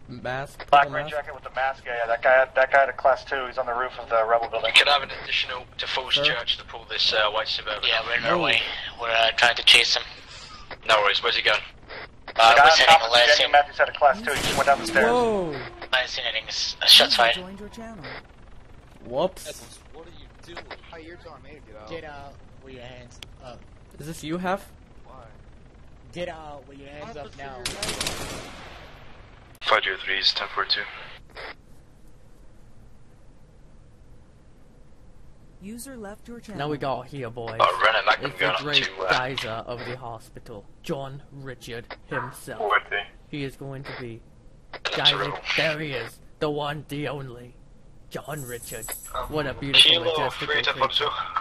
mask. Black purple rain mask. jacket with the mask. Yeah, that guy had a class 2. He's on the roof of the Rebel building. Can I have an additional to Falls Sure. Church to pull this white Suburban? Yeah, we're on our way. We're trying to chase him. No worries, where's he going? The guy We're on sending top a of the last Daniel Matthews had a class 2. He just went down the stairs. Whoa! last anything. Shots fired. Joined your channel. Whoops. What are you doing? Oh, you're telling me to get out. Get out with your hands up. Is this you, Hef? Why? Get out with your hands up now. 503 is 1042. User left your channel. Now we got here, boys. Oh, Renan, that can It's go the up great to geyser of the hospital, John Richard himself. 430. He is going to be That's a geyser. rebel. There he is, the one, the only, John Richard. What a beautiful, Kilo majestical 3 creature. 1042.